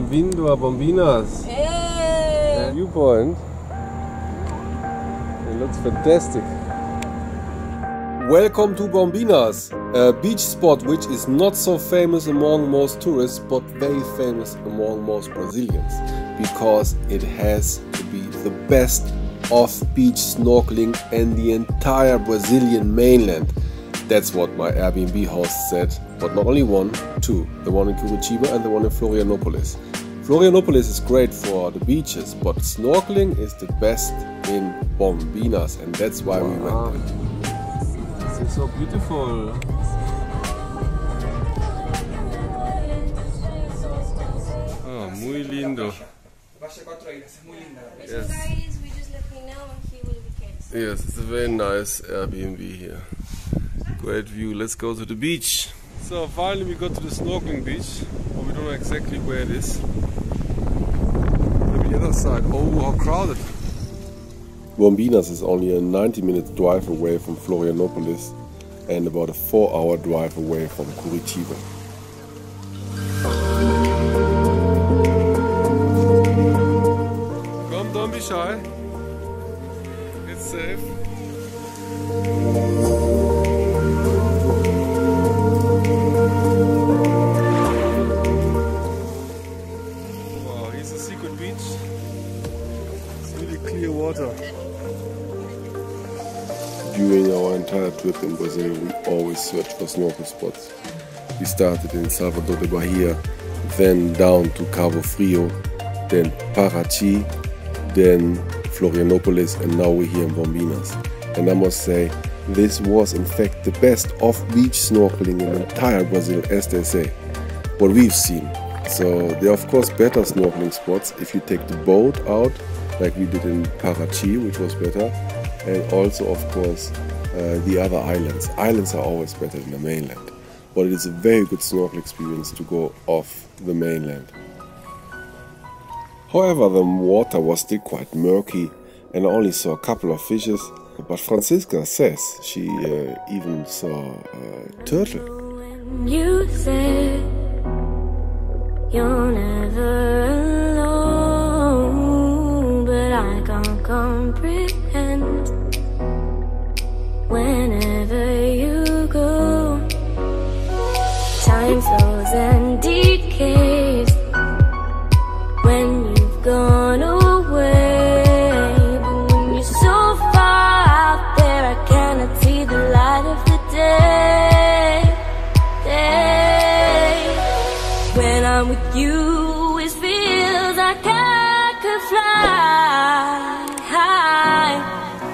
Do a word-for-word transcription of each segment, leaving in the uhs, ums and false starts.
Bem-vindo a Bombinas. Hey. Viewpoint. It looks fantastic. Welcome to Bombinas, a beach spot which is not so famous among most tourists but very famous among most Brazilians because it has to be the best off-beach snorkeling in the entire Brazilian mainland. That's what my Airbnb host said, but not only one, two. The one in Curitiba and the one in Florianopolis. Florianopolis is great for the beaches, but snorkeling is the best in Bombinas, and that's why we went there. This is so beautiful. Oh, muy lindo. Yes. Yes, it's a very nice Airbnb here. Great view. Let's go to the beach. So finally we got to the snorkeling beach, but we don't know exactly where it is. Maybe the other side. Oh, how crowded! Bombinas is only a ninety minute drive away from Florianopolis and about a four hour drive away from Curitiba. Come, don't be shy. It's safe. Wow, here's a secret beach. It's really clear water. During our entire trip in Brazil, we always search for snorkel spots. We started in Salvador de Bahia, then down to Cabo Frio, then Paraty, then Florianopolis, and now we're here in Bombinas. And I must say, this was in fact the best off-beach snorkeling in entire Brazil, as they say, what we've seen. So there are of course better snorkeling spots if you take the boat out, like we did in Paraty, which was better, and also of course uh, the other islands. Islands are always better than the mainland, but it is a very good snorkel experience to go off the mainland. However, the water was still quite murky and I only saw a couple of fishes, but Francisca says she uh, even saw a turtle. You said you're never alone, but I can't comprehend. Whenever you go, time slows and decays when you've gone away. But when you're so far out there, I cannot see the light of the day. day. When I'm with you, it feels like I could fly high.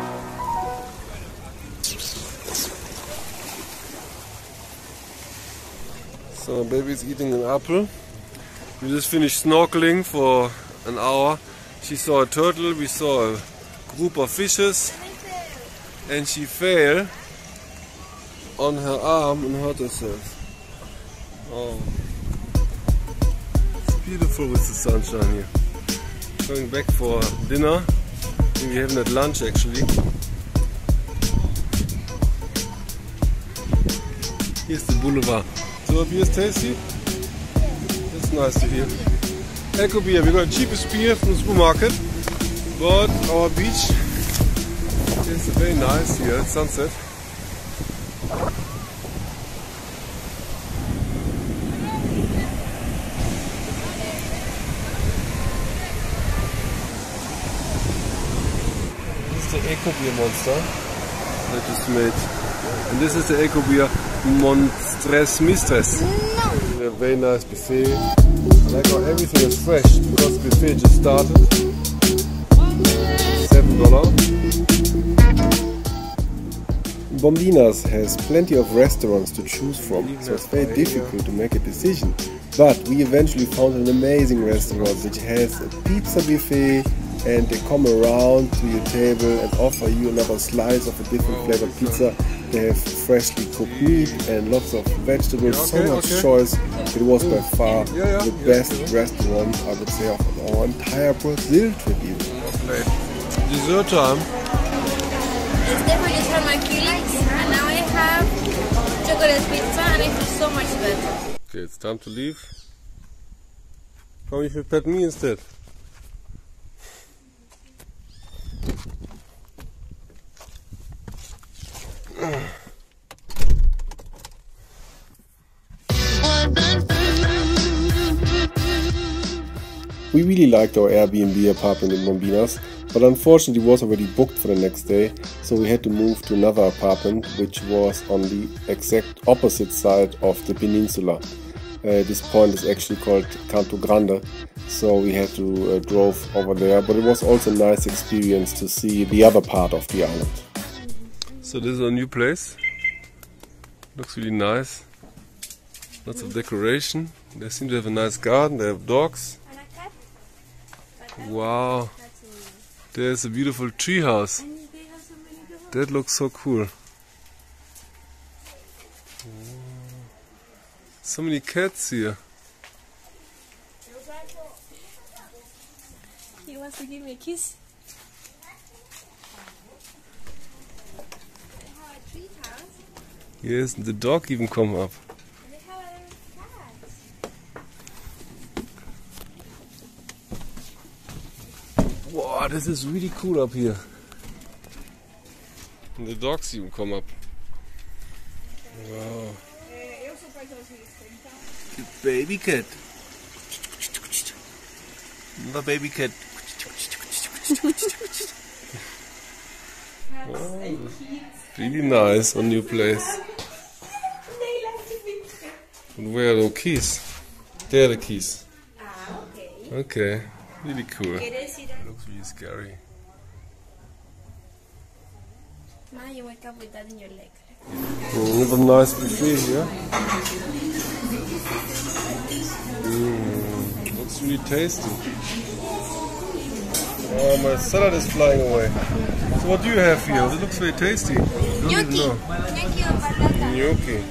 So baby's eating an apple. We just finished snorkeling for an hour. She saw a turtle, we saw a group of fishes, and she fell on her arm and hurt herself. Oh, it's beautiful with the sunshine here. Going back for dinner. I think we haven't had lunch actually. Here's the boulevard. So a beer is tasty. That's nice to hear. Eco beer. We got the cheapest beer from the supermarket, but our beach is very nice here at sunset. This is the Eco beer monster that I just made, and this is the Eco beer Monstres Mistres. No. A very nice buffet. I like how everything is fresh because the buffet just started. Seven dollars. Bombinas has plenty of restaurants to choose from, so it's very difficult to make a decision. But we eventually found an amazing restaurant which has a pizza buffet, and they come around to your table and offer you another slice of a different flavored pizza. They have freshly cooked meat and lots of vegetables, yeah, okay, so much okay. choice. It was by far yeah, yeah, the yeah, best yeah. restaurant, I would say, of our entire Brazil trip even. Okay. Dessert time. Yesterday just had my killings and now I have chocolate pizza and it feels so much better. Okay, it's time to leave. Come, you should pet me instead. We really liked our Airbnb apartment in Bombinas, but unfortunately it was already booked for the next day, so we had to move to another apartment which was on the exact opposite side of the peninsula. Uh, this point is actually called Canto Grande, so we had to uh, drove over there, but it was also a nice experience to see the other part of the island. So this is our new place. Looks really nice. Lots of decoration. They seem to have a nice garden, they have dogs. Wow, there's a beautiful tree house. That looks so cool. So many cats here. He wants to give me a kiss. They have a tree house. Yes, the dog even come up. They have a cat. Wow, this is really cool up here. And the dogs even come up. Wow. The baby cat. Another baby cat. Oh, really nice, a new place. And where are the keys? There are the keys. Ah, okay. Okay, really cool. ¿Quieres ir a... Looks really scary. Ma, you wake up with that in your leg. We have a nice buffet here. Mm, looks really tasty. Oh, my salad is flying away. So what do you have here? It looks very tasty. Gnocchi. Gnocchi or patata. Gnocchi.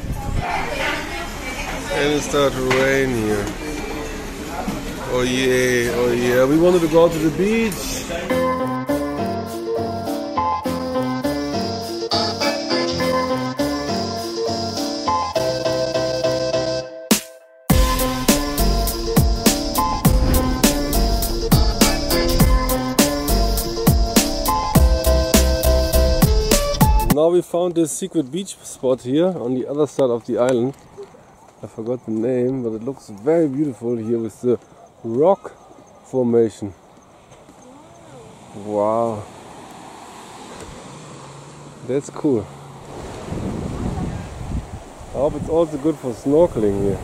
And it started to rain here. Oh yeah, oh yeah. We wanted to go to the beach. Now we found this secret beach spot here on the other side of the island. I forgot the name, but it looks very beautiful here with the rock formation. Wow, that's cool. I hope it's also good for snorkeling here.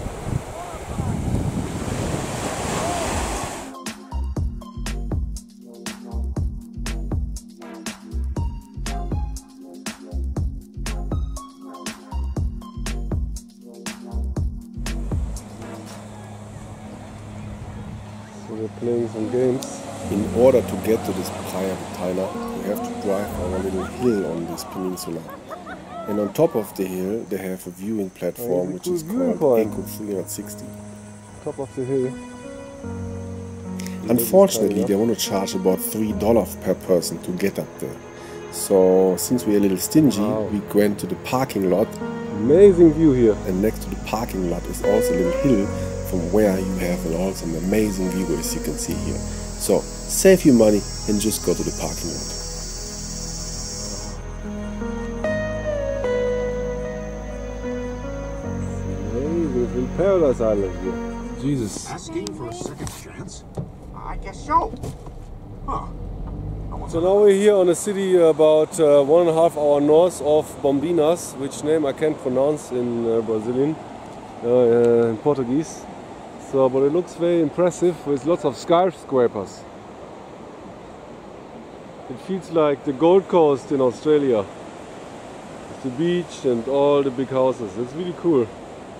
We're playing some games. In order to get to this Praia de Taina, you have to drive on a little hill on this peninsula. And on top of the hill, they have a viewing platform, oh, which cool is called Eco three sixty. Top of the hill. Unfortunately, they want to charge about three dollars per person to get up there. So, since we're a little stingy, wow. we went to the parking lot. Amazing view here. And next to the parking lot is also a little hill from where you have an also an amazing view, as you can see here. So save your money and just go to the parking lot. Amazing, it's in Paradise Island here. Jesus. Asking for a second chance? I guess so. Huh. So now we're here on a city about uh, one and a half hour north of Bombinas, which name I can't pronounce in uh, Brazilian, uh, uh, in Portuguese. So, but it looks very impressive with lots of skyscrapers. It feels like the Gold Coast in Australia. It's the beach and all the big houses. It's really cool.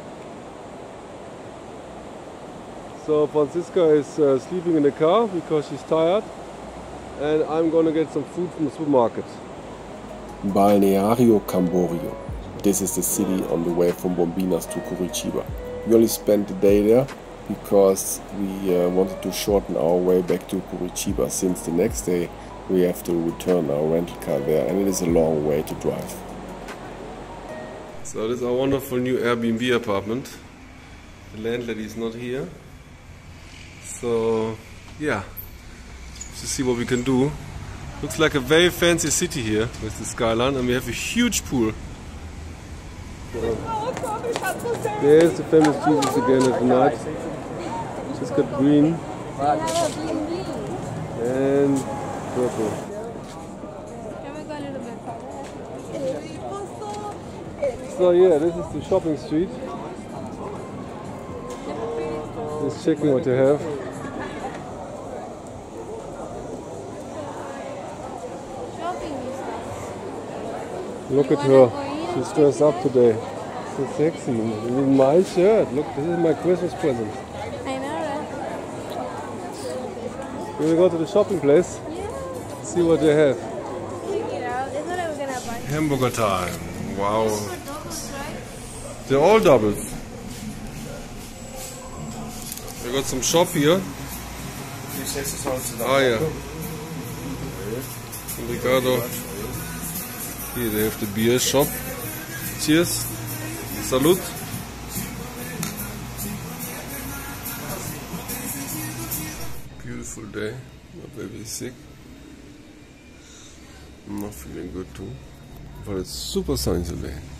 So Franziska is uh, sleeping in the car because she's tired. And I'm gonna get some food from the supermarket. Balneario Camboriú. This is the city on the way from Bombinas to Curitiba. We only spent the day there because we uh, wanted to shorten our way back to Curitiba, since the next day we have to return our rental car there, and it is a long way to drive. So this is our wonderful new Airbnb apartment. The landlady is not here. So, yeah, to see what we can do. Looks like a very fancy city here with the skyline, and we have a huge pool. There's the famous Jesus again at night. Just got green and purple. So yeah, this is the shopping street. Just checking what you have. Look at her. She's dressed up today. So sexy. In my shirt. Look, this is my Christmas present. I know, right? We will go to the shopping place. Yeah. See what they have. Check it out. That's what I was gonna buy. Hamburger time. Wow. These were doubles, right? They're all doubles. We got some shop here. Ah yeah. Ricardo. Here they have the beer shop. Cheers. Salud. Beautiful day. My baby is sick. I'm not feeling good too. But it's super sunny today.